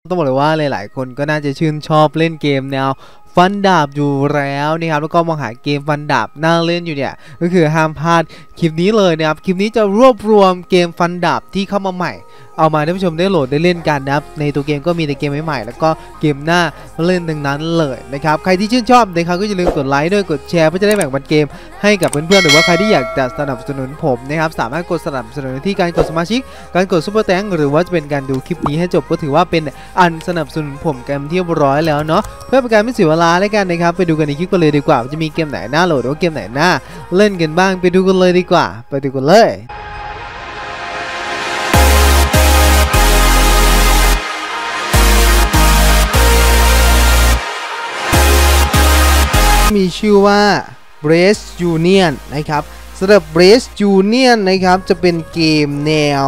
ต้องบอกเลยว่าหลายๆคนก็น่าจะชื่นชอบเล่นเกมแนวฟันดาบอยู่แล้วนะครับแล้วก็มองหาเกมฟันดาบน่าเล่นอยู่เนี่ยก็คือห้ามพลาดคลิปนี้เลยนะครับคลิปนี้จะรวบรวมเกมฟันดาบที่เข้ามาใหม่เอามาให้ผู้ชมได้โหลดได้เล่นกันนะครับในตัวเกมก็มีแต่เกมใหม่ๆแล้วก็เกมหน้าเล่นดังนั้นเลยนะครับใครที่ชื่นชอบนะครับก็อย่าลืมกดไลค์ด้วยกดแชร์เพื่อจะได้แบ่งปันเกมให้กับเพื่อนๆหรือว่าใครที่อยากจะสนับสนุนผมนะครับสามารถกดสนับสนุนที่การกดสมาชิกการกดซุปเปอร์แตงหรือว่าจะเป็นการดูคลิปนี้ให้จบก็ถือว่าเป็นอันสนับสนุนผมกันที่เรียบร้อยแล้วเนาะเพื่อเป็นการไม่เสียเวลาแล้วกันนะครับไปดูกันในคลิปกันเลยดีกว่าจะมีเกมไหนน่าโหลดหรือว่าเกมไหนน่าเล่นกันบ้างไปดูกันเลยดีกว่าไปดูกันเลยมีชื่อว่า Brace Union นะครับสำหรับ Brace Union นะครับจะเป็นเกมแนว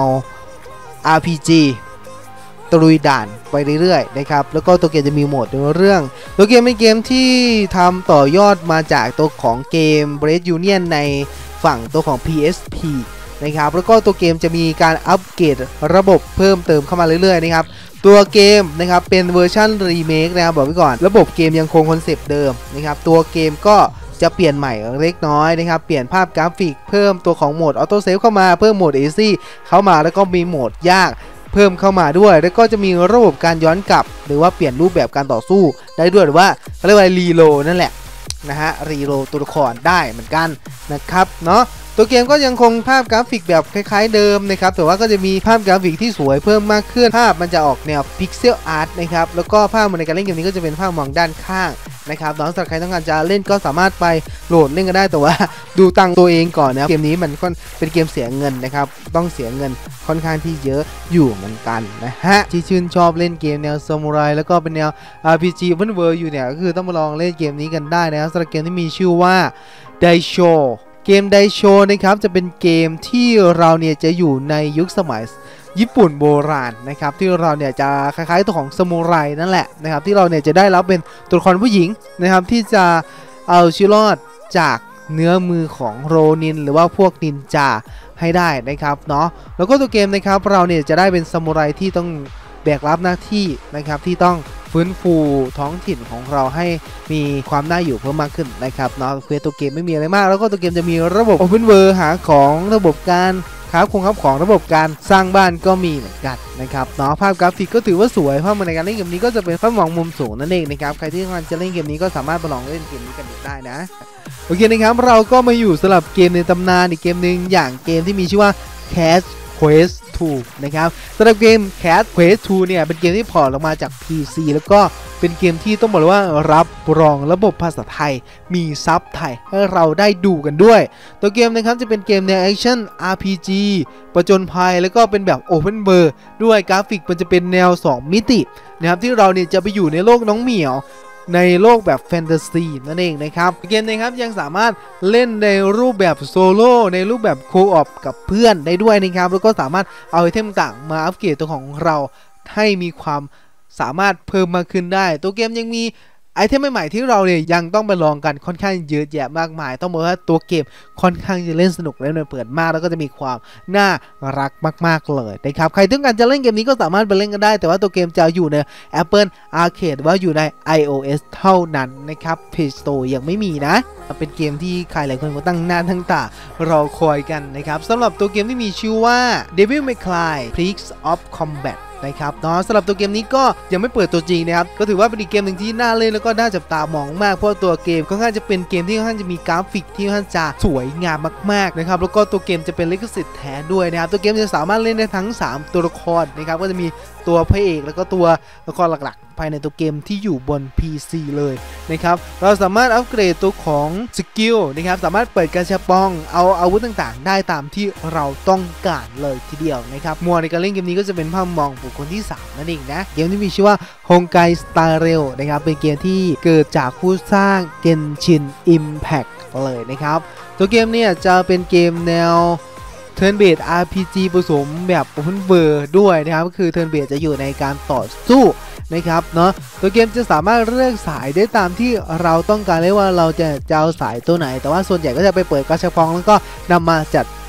RPG ตะลุยด่านไปเรื่อยๆนะครับแล้วก็ตัวเกมจะมีโหมดในเรื่องตัวเกมเป็นเกมที่ทำต่อยอดมาจากตัวของเกม Brace Union ในฝั่งตัวของ PSP นะครับแล้วก็ตัวเกมจะมีการอัปเกรดระบบเพิ่มเติมเข้ามาเรื่อยๆนะครับตัวเกมนะครับเป็นเวอร์ชันรีเมคนะครับบอกไว้ก่อนระบบเกมยังคงคอนเซปต์เดิมนะครับตัวเกมก็จะเปลี่ยนใหม่เล็กน้อยนะครับเปลี่ยนภาพกราฟิกเพิ่มตัวของโหมดออโต้เซฟเข้ามาเพิ่มโหมด Easy เข้ามาแล้วก็มีโหมดยากเพิ่มเข้ามาด้วยแล้วก็จะมีระบบการย้อนกลับหรือว่าเปลี่ยนรูปแบบการต่อสู้ได้ด้วยหรือว่าเขาเรียกว่ารีโหลดนั่นแหละนะฮะรีโหลดตัวละครได้เหมือนกันนะครับเนาะตัวเกมก็ยังคงภาพกราฟิกแบบคล้ายๆเดิมนะครับแต่ว่าก็จะมีภาพกราฟิกที่สวยเพิ่มมากขึ้นภาพมันจะออกแนวพิกเซลอาร์ตนะครับแล้วก็ภาพในการเล่นเกมนี้ก็จะเป็นภาพมองด้านข้างนะครับน้องสักใครต้องการจะเล่นก็สามารถไปโหลดเล่นกันได้แต่ว่าดูตังตัวเองก่อนนะเกมนี้มันเป็นเกมเสียเงินนะครับต้องเสียเงินค่อนข้างที่เยอะอยู่เหมือนกันนะฮะที่ชื่นชอบเล่นเกมแนวซามูไรแล้วก็เป็นแนว RPG Open World อยู่เนี่ยก็คือต้องมาลองเล่นเกมนี้กันได้นะครับสำหรับเกมที่มีชื่อว่า Daishoเกมไดโชนะครับจะเป็นเกมที่เราเนี่ยจะอยู่ในยุคสมัยญี่ปุ่นโบราณนะครับที่เราเนี่ยจะคล้ายๆตัวของซามูไรนั่นแหละนะครับที่เราเนี่ยจะได้รับเป็นตัวละครผู้หญิงนะครับที่จะเอาชีวิตรอดจากเนื้อมือของโรนินหรือว่าพวกนินจาให้ได้นะครับเนาะแล้วก็ตัวเกมนะครับเราเนี่ยจะได้เป็นซามูไรที่ต้องแบกรับหน้าที่นะครับที่ต้องฟื้นฟูท้องถิ่นของเราให้มีความน่าอยู่เพิ่มมากขึ้นนะครับเนาะเควสตัวเกมไม่มีอะไรมากแล้วก็ตัวเกมจะมีระบบ Open World หาของระบบการครับของระบบการสร้างบ้านก็มีเหมือนกันนะครับเนาะภาพกราฟิกก็ถือว่าสวยเพราะมันในการเล่นเกมนี้ก็จะเป็นภาพมองมุมสูงนั่นเองนะครับใครที่กำลังจะเล่นเกมนี้ก็สามารถมาลองเล่นเกมนี้กันได้นะโอเคนะครับเราก็มาอยู่สำหรับเกมในตำนานอีกเกมหนึ่งอย่างเกมที่มีชื่อว่า Cat Quest 2 นะครับสำหรับเกม Cat Quest 2 เนี่ยเป็นเกมที่พอร์ตลงมาจาก PC แล้วก็เป็นเกมที่ต้องบอกเลยว่ารับรองระบบภาษาไทยมีซับไทยให้เราได้ดูกันด้วยตัวเกมนะครับจะเป็นเกมแนวแอคชั่น RPG ประจนภัยแล้วก็เป็นแบบ Open World ด้วยกราฟิกมันจะเป็นแนว2มิตินะครับที่เราเนี่ยจะไปอยู่ในโลกน้องเหมียวในโลกแบบแฟนตาซีนั่นเองนะครับเกมนะครับยังสามารถเล่นในรูปแบบโซโล่ในรูปแบบโคออปกับเพื่อนได้ด้วยนะครับแล้วก็สามารถเอาไอเทมต่างมาอัปเกรดตัวของเราให้มีความสามารถเพิ่มมากขึ้นได้ตัวเกมยังมีไอเทมใหม่ๆที่เราเนี่ยยังต้องไปลองกันค่อนข้างเยอะแยะมากมายต้องบอกว่าตัวเกมค่อนข้างจะเล่นสนุกและเปิดมากแล้วก็จะมีความน่ารักมากๆเลยนะครับใครต้องการจะเล่นเกมนี้ก็สามารถไปเล่นกันได้แต่ว่าตัวเกมจะอยู่ใน Apple Arcade หรือว่าอยู่ใน iOS เท่านั้นนะครับ Play Store ยังไม่มีนะเป็นเกมที่ใครหลายคนก็ตั้งหน้าตั้งตารอคอยกันนะครับสำหรับตัวเกมที่มีชื่อว่า Devil May Cry Peaks of Combatนะครับเนาะสำหรับตัวเกมนี้ก็ยังไม่เปิดตัวจริงนะครับก็ถือว่าเป็นอีกเกมหนึ่งที่น่าเล่นแล้วก็น่าจับตามองมากเพราะตัวเกมค่อนข้างจะเป็นเกมที่ค่อนข้างจะมีกราฟิกที่ค่อนข้างจะสวยงามมากๆนะครับแล้วก็ตัวเกมจะเป็นลิขสิทธิ์แท้ด้วยนะครับตัวเกมจะสามารถเล่นได้ทั้ง3ตัวละครนะครับก็จะมีตัวพระเอกแล้วก็ตัวละครหลักๆภายในตัวเกมที่อยู่บน PC เลยนะครับเราสามารถอัปเกรดตัวของสกิลนะครับสามารถเปิดกระชับป้องเอาอาวุธต่างๆได้ตามที่เราต้องการเลยทีเดียวนะครับมัวในการเล่นเกมนี้ก็จะเป็นภาพมองบุคคลที่3นั่นเองนะเกมที่มีชื่อว่า Honkai Star Rail นะครับเป็นเกมที่เกิดจากผู้สร้าง Genshin Impact เลยนะครับตัวเกมเนี่ยจะเป็นเกมแนวTurn Based RPG ผสมแบบ Open World ด้วยนะครับก็คือ Turn Based จะอยู่ในการต่อสู้นะครับเนาะตัวเกมจะสามารถเลือกสายได้ตามที่เราต้องการเลยว่าเราจะเอาสายตัวไหนแต่ว่าส่วนใหญ่ก็จะไปเปิดกระชับพองแล้วก็นำมาจัดท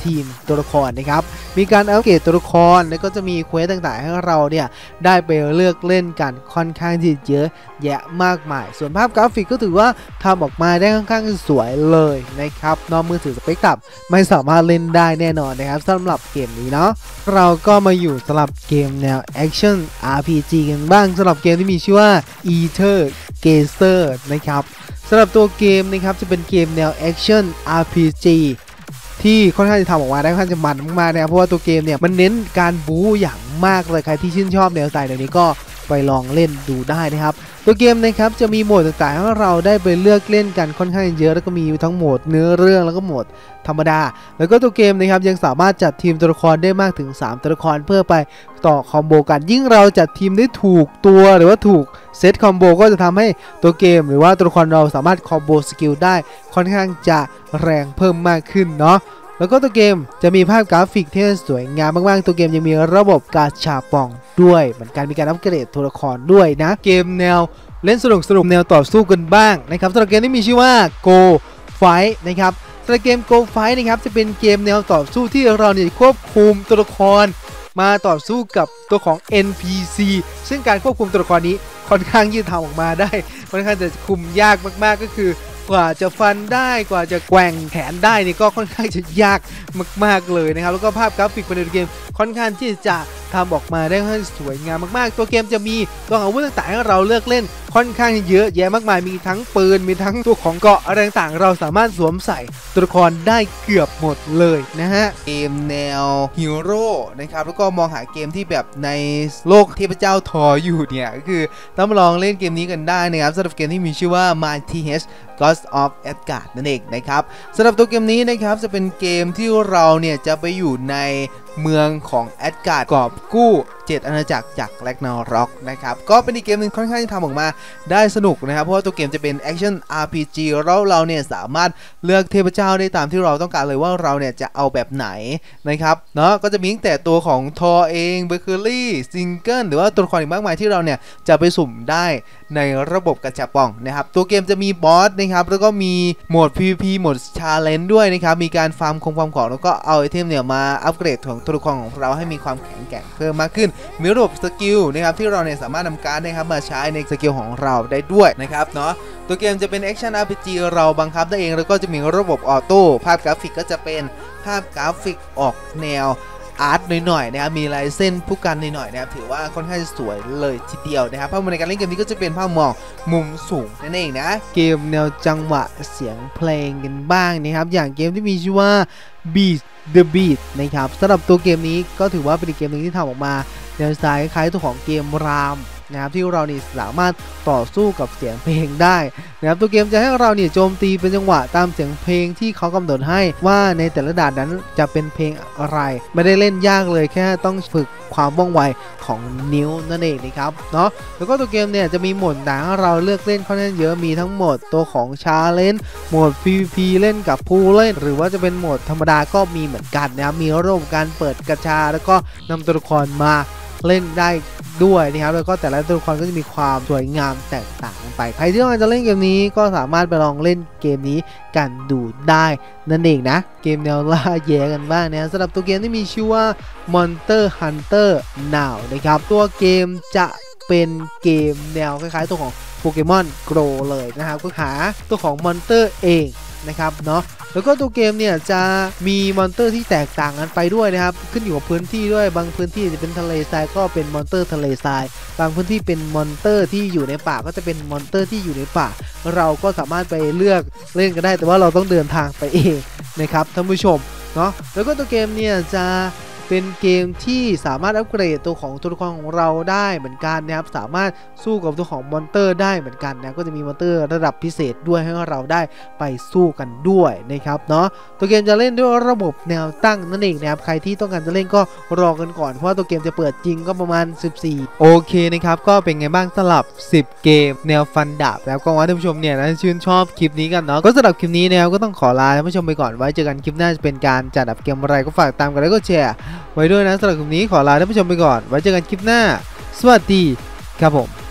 ทีมตัวละครนะครับมีการอัปเกรดตัวละครแล้วก็จะมีเควสต่างๆให้เราเนี่ยได้ไปเลือกเล่นกันค่อนข้างที่เยอะแยะมากมายส่วนภาพกราฟิกก็ถือว่าทำออกมาได้ค่อนข้างสวยเลยนะครับนอกมือถือสเปคต่ำไม่สามารถเล่นได้แน่นอนนะครับสำหรับเกมนี้เนาะเราก็มาอยู่สำหรับเกมแนว Action RPG กันบ้างสำหรับเกมที่มีชื่อว่า Ether Gazer นะครับสำหรับตัวเกมนะครับจะเป็นเกมแนว Action RPG ที่ค่อนข้างจะทำออกมาได้ค่อนข้างจะมันมากๆนะครับเพราะว่าตัวเกมเนี่ยมันเน้นการบู๊อย่างมากเลยใครที่ชื่นชอบแนวสไตล์แบบนี้ก็ไปลองเล่นดูได้นะครับตัวเกมนะครับจะมีโหมดต่างๆให้เราได้ไปเลือกเล่นกันค่อนข้างเยอะแล้วก็มีทั้งโหมดเนื้อเรื่องแล้วก็โหมดธรรมดาแล้วก็ตัวเกมนะครับยังสามารถจัดทีมตัวละครได้มากถึง3ตัวละครเพื่อไปต่อคอมโบกันยิ่งเราจัดทีมได้ถูกตัวหรือว่าถูกเซตคอมโบก็จะทำให้ตัวเกมหรือว่าตัวละครเราสามารถคอมโบสกิลได้ค่อนข้างจะแรงเพิ่มมากขึ้นเนาะแล้วก็ตัวเกมจะมีภาพกราฟิกที่สวยงามมากๆตัวเกมยังมีระบบกาชาปองด้วยเหมือนกันมีการอัปเกรดตัวละครด้วยนะเกมแนวเล่นสนุกแนวต่อสู้กันบ้างนะครับสำหรับเกมที่มีชื่อว่า Go Fight นะครับสำหรับเกม Go Fight นะครับจะเป็นเกมแนวต่อสู้ที่เราเนี่ยควบคุมตัวละครมาต่อสู้กับตัวของ NPC ซึ่งการควบคุมตัวละครนี้ค่อนข้างยืดทำออกมาได้ค่อนข้างจะคุมยากมากๆก็คือกว่าจะฟันได้กว่าจะแกว่งแขนได้นี่ก็ค่อนข้างจะยากมากๆเลยนะครับแล้วก็ภาพกราฟิกภายในเกมค่อนข้างที่จะทำออกมาได้ค่อนข้างสวยงามมากๆตัวเกมจะมีตัวอาวุธต่างๆให้เราเลือกเล่นค่อนข้างเยอะแยะมากมายมีทั้งปืนมีทั้งตัวของเกราะอะไรต่างๆเราสามารถสวมใส่ตัวละครได้เกือบหมดเลยนะฮะเกมแนวฮีโร่นะครับแล้วก็มองหาเกมที่แบบในโลกเทพเจ้าทออยู่เนี่ยก็คือต้องมาลองเล่นเกมนี้กันได้นะครับสำหรับเกมที่มีชื่อว่า MyTH Gods of Asgard นั่นเองนะครับสำหรับตัวเกมนี้นะครับจะเป็นเกมที่เราเนี่ยจะไปอยู่ในเมืองของแอดการ์ดกอบกู้7อาณาจักรจากแร็กนาร็อกนะครับก็เป็นอีกเกมหนึ่งค่อนข้างที่ทำออกมาได้สนุกนะครับเพราะว่าตัวเกมจะเป็น Action RPG เราเนี่ยสามารถเลือกเทพเจ้าได้ตามที่เราต้องการเลยว่าเราเนี่ยจะเอาแบบไหนนะครับเนาะก็จะมีตั้งแต่ตัวของทอเองเบเกอรี่ซิงเกิลหรือว่าตัวละครอีกมากมายที่เราเนี่ยจะไปสุ่มได้ในระบบกระชับปองนะครับตัวเกมจะมีบอสนะครับแล้วก็มีโหมด PVP โหมด Challenge ด้วยนะครับมีการฟาร์มความของแล้วก็เอาไอเทมเนี่ยมาอัปเกรดของตัวละครของเราให้มีความแข็งแกร่งเพิ่มมากขึ้นมีระบบสกิลนะครับที่เราเนี่ยสามารถนำการนะครับมาใช้ในสกิลของเราได้ด้วยนะครับเนาะตัวเกมจะเป็น Action RPG เราบังคับได้เองแล้วก็จะมีระบบออโต้ภาพกราฟิกก็จะเป็นภาพกราฟิกออกแนวอาร์ตหน่อยๆนะครับมีลายเส้นผู้กันหน่อยๆนะครับถือว่าค่อนข้างสวยเลยทีเดียวนะครับภาพในการเล่นเกมนี้ก็จะเป็นภาพมองมุมสูงนั่นเองนะเกมแนวจังหวะเสียงเพลงกันบ้างนะครับอย่างเกมที่มีชื่อว่า Beat the Beat นะครับสำหรับตัวเกมนี้ก็ถือว่าเป็นอีกเกมหนึ่งที่ทำออกมาในสไตล์คล้ายตัวของเกมรามนะครับที่เรานี่สามารถต่อสู้กับเสียงเพลงได้นะครับตัวเกมจะให้เราเนี่ยโจมตีเป็นจังหวะตามเสียงเพลงที่เขากำหนดให้ว่าในแต่ละด่านนั้นจะเป็นเพลงอะไรไม่ได้เล่นยากเลยแค่ต้องฝึกความว่องไวของนิ้วนั่นเองนะครับเนาะแล้วก็ตัวเกมเนี่ยจะมีโหมดต่างให้เราเลือกเล่นค่อนข้างเยอะมีทั้งโหมดตัวของ Challenge โหมด PVP เล่นกับผู้เล่นหรือว่าจะเป็นโหมดธรรมดาก็มีเหมือนกันนะครับมีระบบการเปิดกระชาแล้วก็นำตัวละครมาเล่นได้ด้วยนะครับแล้วก็แต่ละตัวละครก็จะมีความสวยงามแตกต่างกันไปใครที่ต้องการจะเล่นเกมนี้ก็สามารถไปลองเล่นเกมนี้กันดูได้นั่นเองนะเกมแนวล่าแย่กันบ้างนะสำหรับตัวเกมที่มีชื่อว่า Monster Hunter Now นะครับตัวเกมจะเป็นเกมแนวคล้ายๆตัวของโปเกมอนโกรเลยนะครับก็หาตัวของมอนสเตอร์เองนะครับเนาะแล้วก็ตัวเกมเนี่ยจะมีมอนสเตอร์ที่แตกต่างกันไปด้วยนะครับขึ้นอยู่กับพื้นที่ด้วยบางพื้นที่จะเป็นทะเลทรายก็เป็นมอนสเตอร์ทะเลทรายบางพื้นที่เป็นมอนสเตอร์ที่อยู่ในป่าก็จะเป็นมอนสเตอร์ที่อยู่ในป่าเราก็สามารถไปเลือกเล่นกันได้แต่ว่าเราต้องเดินทางไปเองนะครับท่านผู้ชมเนาะแล้วก็ตัวเกมเนี่ยจะเป็นเกมที่สามารถอัปเกรดตัวของตัวละครของเราได้เหมือนกันนะครับสามารถสู้กับตัวของมอนสเตอร์ได้เหมือนกันนะก็จะมีมอนสเตอร์ระดับพิเศษด้วยให้เราได้ไปสู้กันด้วยนะครับเนาะตัวเกมจะเล่นด้วยระบบแนวตั้งนั่นเองนะครับใครที่ต้องการจะเล่นก็รอกันก่อนเพราะว่าตัวเกมจะเปิดจริงก็ประมาณ14โอเคนะครับก็เป็นไงบ้างสำหรับ10เกมแนวฟันดาบแล้วก็ว่าท่านผู้ชมเนี่ยนะชื่นชอบคลิปนี้กันเนาะก็สำหรับคลิปนี้นะครับก็ต้องขอลาท่านผู้ชมไปก่อนไว้เจอกันคลิปหน้าจะเป็นการจัดอัปเกมอะไรก็ฝากตามกันแล้วก็แชร์ไว้ด้วยนะสำหรับคลิปนี้ขอลาท่านผู้ชมไปก่อนไว้เจอกันคลิปหน้าสวัสดีครับผม